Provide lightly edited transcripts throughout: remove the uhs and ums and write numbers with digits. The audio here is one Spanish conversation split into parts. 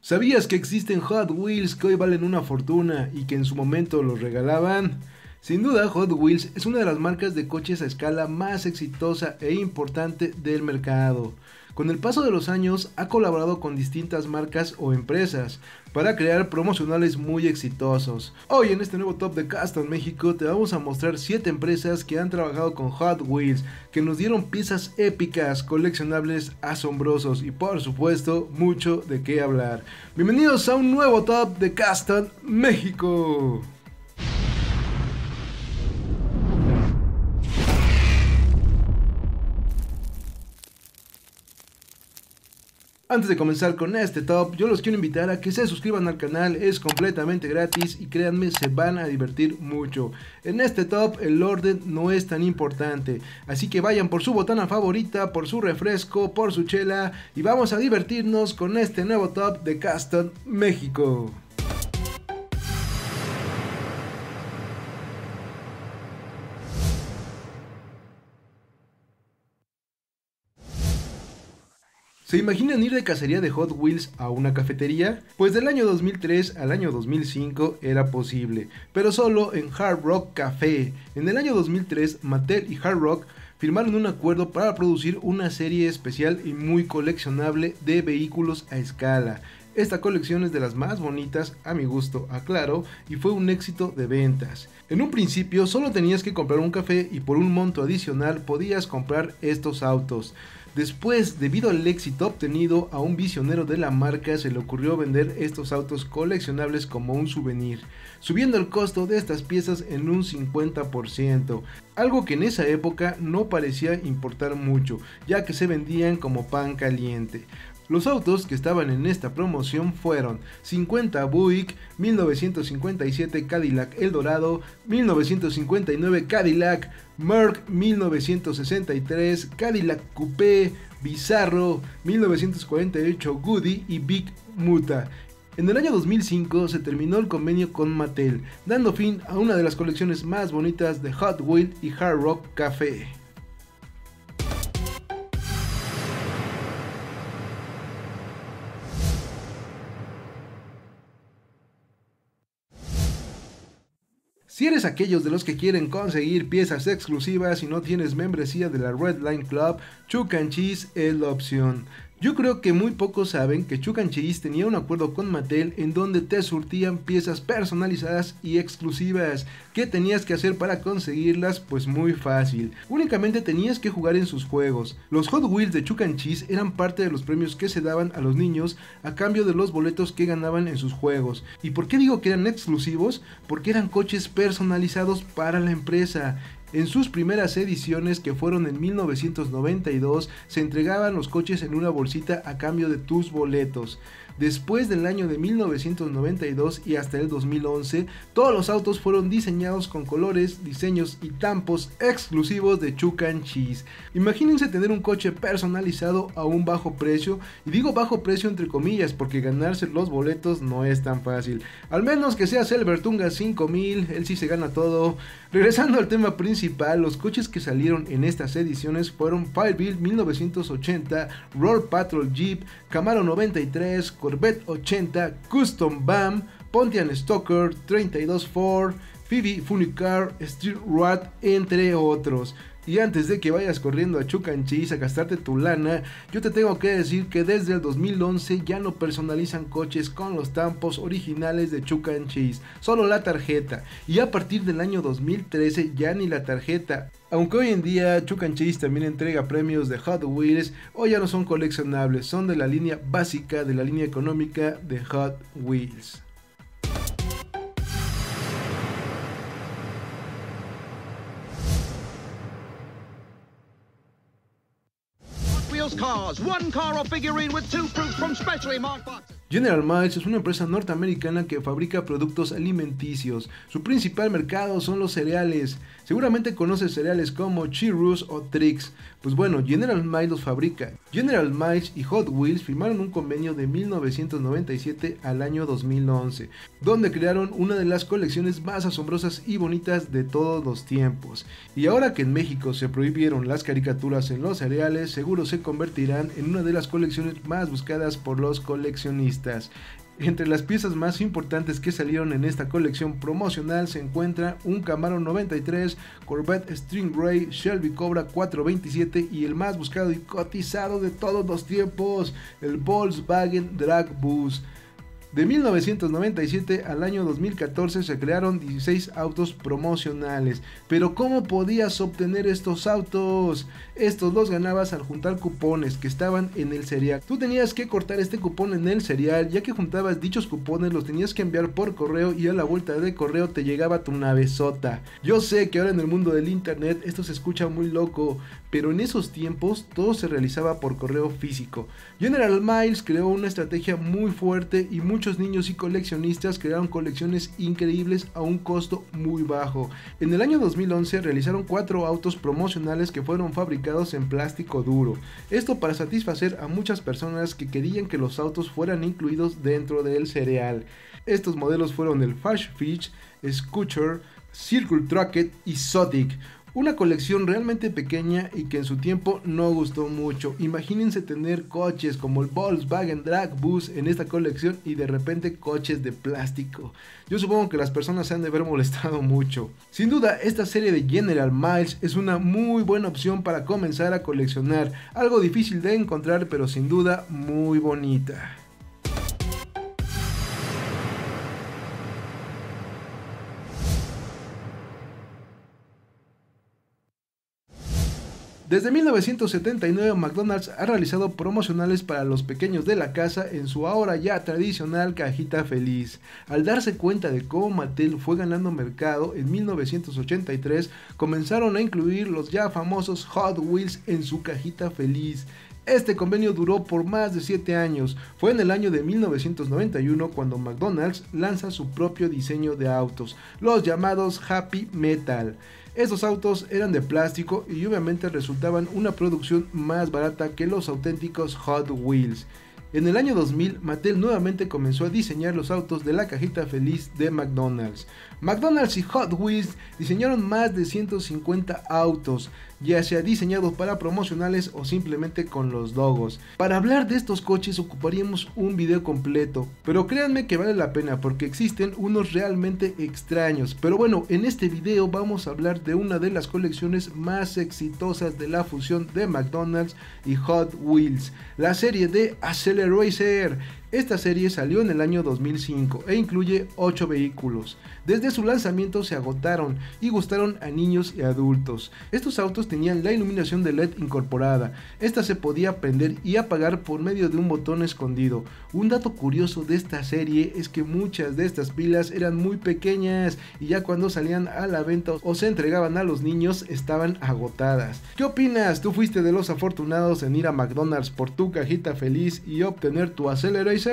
¿Sabías que existen Hot Wheels que hoy valen una fortuna y que en su momento los regalaban? Sin duda, Hot Wheels es una de las marcas de coches a escala más exitosa e importante del mercado. Con el paso de los años ha colaborado con distintas marcas o empresas para crear promocionales muy exitosos. Hoy en este nuevo Top de Custom México te vamos a mostrar 7 empresas que han trabajado con Hot Wheels, que nos dieron piezas épicas, coleccionables, asombrosos y por supuesto mucho de qué hablar. Bienvenidos a un nuevo Top de Custom México. Antes de comenzar con este top, yo los quiero invitar a que se suscriban al canal, es completamente gratis y créanme, se van a divertir mucho. En este top el orden no es tan importante, así que vayan por su botana favorita, por su refresco, por su chela y vamos a divertirnos con este nuevo top de Custom México. ¿Se imaginan ir de cacería de Hot Wheels a una cafetería? Pues del año 2003 al año 2005 era posible, pero solo en Hard Rock Café. En el año 2003, Mattel y Hard Rock firmaron un acuerdo para producir una serie especial y muy coleccionable de vehículos a escala. Esta colección es de las más bonitas, a mi gusto, aclaro, y fue un éxito de ventas. En un principio solo tenías que comprar un café y por un monto adicional podías comprar estos autos. Después, debido al éxito obtenido, a un visionario de la marca se le ocurrió vender estos autos coleccionables como un souvenir, subiendo el costo de estas piezas en un 50%, algo que en esa época no parecía importar mucho, ya que se vendían como pan caliente. Los autos que estaban en esta promoción fueron 50 Buick, 1957 Cadillac Eldorado, 1959 Cadillac Merc, 1963 Cadillac Coupé, Bizarro, 1948 Goody y Big Muta. En el año 2005 se terminó el convenio con Mattel, dando fin a una de las colecciones más bonitas de Hot Wheels y Hard Rock Café. Si eres aquellos de los que quieren conseguir piezas exclusivas y no tienes membresía de la Red Line Club, Chuck E. Cheese es la opción. Yo creo que muy pocos saben que Chuck E. Cheese tenía un acuerdo con Mattel en donde te surtían piezas personalizadas y exclusivas. ¿Qué tenías que hacer para conseguirlas? Pues muy fácil. Únicamente tenías que jugar en sus juegos. Los Hot Wheels de Chuck E. Cheese eran parte de los premios que se daban a los niños a cambio de los boletos que ganaban en sus juegos. ¿Y por qué digo que eran exclusivos? Porque eran coches personalizados para la empresa. En sus primeras ediciones, que fueron en 1992, se entregaban los coches en una bolsita a cambio de tus boletos. Después del año de 1992 y hasta el 2011, todos los autos fueron diseñados con colores, diseños y tampos exclusivos de Chuck E. Cheese. Imagínense tener un coche personalizado a un bajo precio, y digo bajo precio entre comillas porque ganarse los boletos no es tan fácil. Al menos que seas el Bertunga 5000, él sí se gana todo. Regresando al tema principal, los coches que salieron en estas ediciones fueron Firebill 1980, Roll Patrol Jeep, Camaro 93, Corvette 80, Custom Bam, Pontiac Stalker 32 Ford, Phoebe Funny Car, Street Rat, entre otros. Y antes de que vayas corriendo a Chuck E. Cheese a gastarte tu lana, yo te tengo que decir que desde el 2011 ya no personalizan coches con los tampos originales de Chuck E. Cheese, solo la tarjeta. Y a partir del año 2013 ya ni la tarjeta. Aunque hoy en día Chuck E. Cheese también entrega premios de Hot Wheels, hoy ya no son coleccionables, son de la línea básica, de la línea económica de Hot Wheels. Cars, one car or figurine with 2 fruits from specially marked boxes. General Mills es una empresa norteamericana que fabrica productos alimenticios. Su principal mercado son los cereales. Seguramente conoces cereales como Cheerios o Trix. Pues bueno, General Mills los fabrica. General Miles y Hot Wheels firmaron un convenio de 1997 al año 2011, donde crearon una de las colecciones más asombrosas y bonitas de todos los tiempos. Y ahora que en México se prohibieron las caricaturas en los cereales, seguro se convertirán en una de las colecciones más buscadas por los coleccionistas. Entre las piezas más importantes que salieron en esta colección promocional se encuentra un Camaro 93, Corvette Stingray, Shelby Cobra 427 y el más buscado y cotizado de todos los tiempos, el Volkswagen Drag Bus. De 1997 al año 2014 se crearon 16 autos promocionales. Pero ¿cómo podías obtener estos autos? Estos los ganabas al juntar cupones que estaban en el serial. Tú tenías que cortar este cupón en el serial, ya que juntabas dichos cupones, los tenías que enviar por correo y a la vuelta de correo te llegaba tu navezota. Yo sé que ahora en el mundo del internet esto se escucha muy loco, pero en esos tiempos todo se realizaba por correo físico. General Miles creó una estrategia muy fuerte y muchos niños y coleccionistas crearon colecciones increíbles a un costo muy bajo. En el año 2011 realizaron 4 autos promocionales que fueron fabricados en plástico duro. Esto para satisfacer a muchas personas que querían que los autos fueran incluidos dentro del cereal. Estos modelos fueron el Fast Fish, Scooter, Circle Trucket y Zodic. Una colección realmente pequeña y que en su tiempo no gustó mucho. Imagínense tener coches como el Volkswagen Drag Bus en esta colección y de repente coches de plástico. Yo supongo que las personas se han de haber molestado mucho. Sin duda, esta serie de General Miles es una muy buena opción para comenzar a coleccionar. Algo difícil de encontrar, pero sin duda muy bonita. Desde 1979 McDonald's ha realizado promocionales para los pequeños de la casa en su ahora ya tradicional cajita feliz. Al darse cuenta de cómo Mattel fue ganando mercado, en 1983 comenzaron a incluir los ya famosos Hot Wheels en su cajita feliz. Este convenio duró por más de 7 años. Fue en el año de 1991 cuando McDonald's lanza su propio diseño de autos, los llamados Happy Metal. Estos autos eran de plástico y obviamente resultaban una producción más barata que los auténticos Hot Wheels. En el año 2000, Mattel nuevamente comenzó a diseñar los autos de la cajita feliz de McDonald's. McDonald's y Hot Wheels diseñaron más de 150 autos, ya sea diseñados para promocionales o simplemente con los logos. Para hablar de estos coches ocuparíamos un video completo, pero créanme que vale la pena porque existen unos realmente extraños. Pero bueno, en este video vamos a hablar de una de las colecciones más exitosas de la fusión de McDonald's y Hot Wheels, la serie de Accelerator. Esta serie salió en el año 2005 e incluye 8 vehículos. Desde su lanzamiento se agotaron y gustaron a niños y adultos. Estos autos tenían la iluminación de LED incorporada. Esta se podía prender y apagar por medio de un botón escondido. Un dato curioso de esta serie es que muchas de estas pilas eran muy pequeñas y ya cuando salían a la venta o se entregaban a los niños estaban agotadas. ¿Qué opinas? ¿Tú fuiste de los afortunados en ir a McDonald's por tu cajita feliz y obtener tu Accelerator?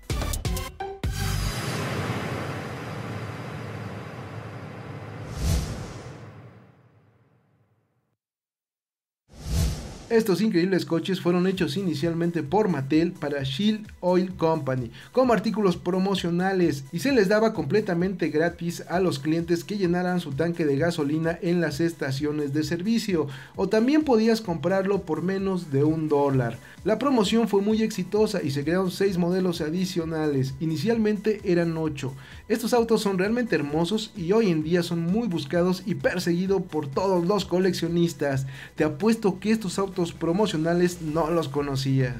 Estos increíbles coches fueron hechos inicialmente por Mattel para Shell Oil Company como artículos promocionales y se les daba completamente gratis a los clientes que llenaran su tanque de gasolina en las estaciones de servicio, o también podías comprarlo por menos de $1. La promoción fue muy exitosa y se crearon 6 modelos adicionales. Inicialmente eran 8. Estos autos son realmente hermosos y hoy en día son muy buscados y perseguidos por todos los coleccionistas. Te apuesto que estos autos promocionales no los conocías.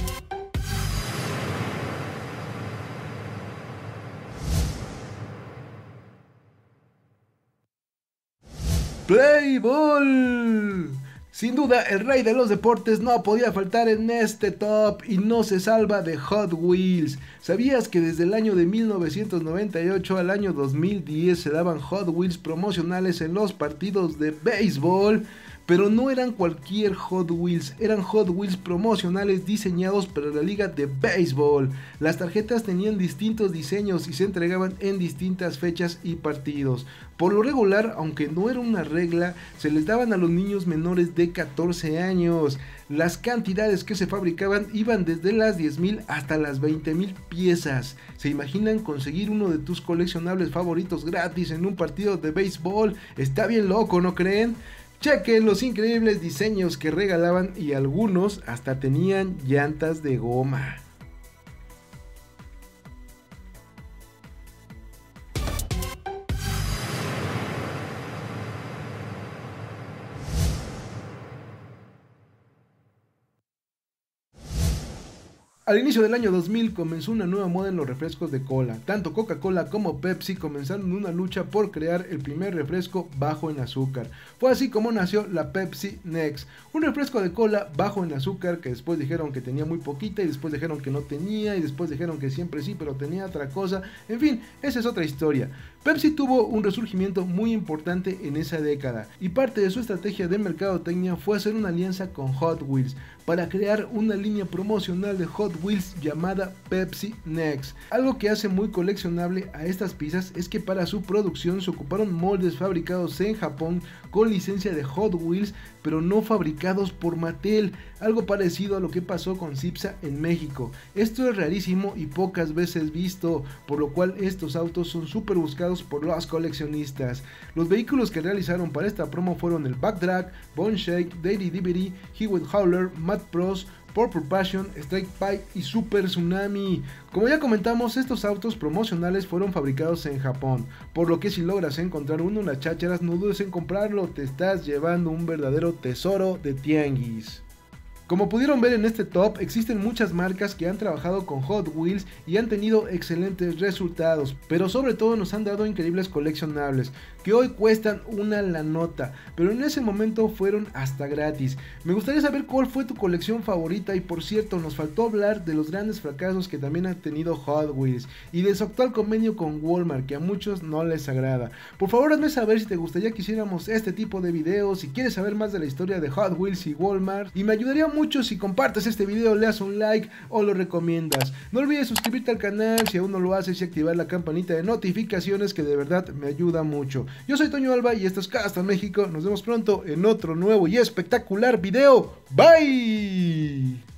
Play Ball. Sin duda, el rey de los deportes no podía faltar en este top y no se salva de Hot Wheels. ¿Sabías que desde el año de 1998 al año 2010 se daban Hot Wheels promocionales en los partidos de béisbol? Pero no eran cualquier Hot Wheels, eran Hot Wheels promocionales diseñados para la liga de béisbol. Las tarjetas tenían distintos diseños y se entregaban en distintas fechas y partidos. Por lo regular, aunque no era una regla, se les daban a los niños menores de 14 años. Las cantidades que se fabricaban iban desde las 10,000 hasta las 20,000 piezas. ¿Se imaginan conseguir uno de tus coleccionables favoritos gratis en un partido de béisbol? Está bien loco, ¿no creen? Chequen los increíbles diseños que regalaban y algunos hasta tenían llantas de goma. Al inicio del año 2000 comenzó una nueva moda en los refrescos de cola. Tanto Coca-Cola como Pepsi comenzaron una lucha por crear el primer refresco bajo en azúcar. Fue así como nació la Pepsi Next, un refresco de cola bajo en azúcar que después dijeron que tenía muy poquita y después dijeron que no tenía y después dijeron que siempre sí pero tenía otra cosa. En fin, esa es otra historia. Pepsi tuvo un resurgimiento muy importante en esa década y parte de su estrategia de mercadotecnia fue hacer una alianza con Hot Wheels para crear una línea promocional de Hot Wheels llamada Pepsi Next. Algo que hace muy coleccionable a estas piezas es que para su producción se ocuparon moldes fabricados en Japón con licencia de Hot Wheels, pero no fabricados por Mattel, algo parecido a lo que pasó con Cipsa en México. Esto es rarísimo y pocas veces visto, por lo cual estos autos son súper buscados por los coleccionistas. Los vehículos que realizaron para esta promo fueron el Backdrag, Bone Shake, Daily Divery, Hewitt Howler, Mad Pros, Purple Passion, Strike Pipe y Super Tsunami. Como ya comentamos, estos autos promocionales fueron fabricados en Japón, por lo que si logras encontrar uno en las chácharas, no dudes en comprarlo, te estás llevando un verdadero tesoro de tianguis. Como pudieron ver en este top, existen muchas marcas que han trabajado con Hot Wheels y han tenido excelentes resultados, pero sobre todo nos han dado increíbles coleccionables, que hoy cuestan una la nota, pero en ese momento fueron hasta gratis. Me gustaría saber cuál fue tu colección favorita y por cierto, nos faltó hablar de los grandes fracasos que también ha tenido Hot Wheels y de su actual convenio con Walmart, que a muchos no les agrada. Por favor, hazme saber si te gustaría que hiciéramos este tipo de videos, si quieres saber más de la historia de Hot Wheels y Walmart, y me ayudaría mucho si compartes este video, le das un like o lo recomiendas. No olvides suscribirte al canal si aún no lo haces y activar la campanita de notificaciones, que de verdad me ayuda mucho. Yo soy Toño Alba y esto es Casta México. Nos vemos pronto en otro nuevo y espectacular video. Bye.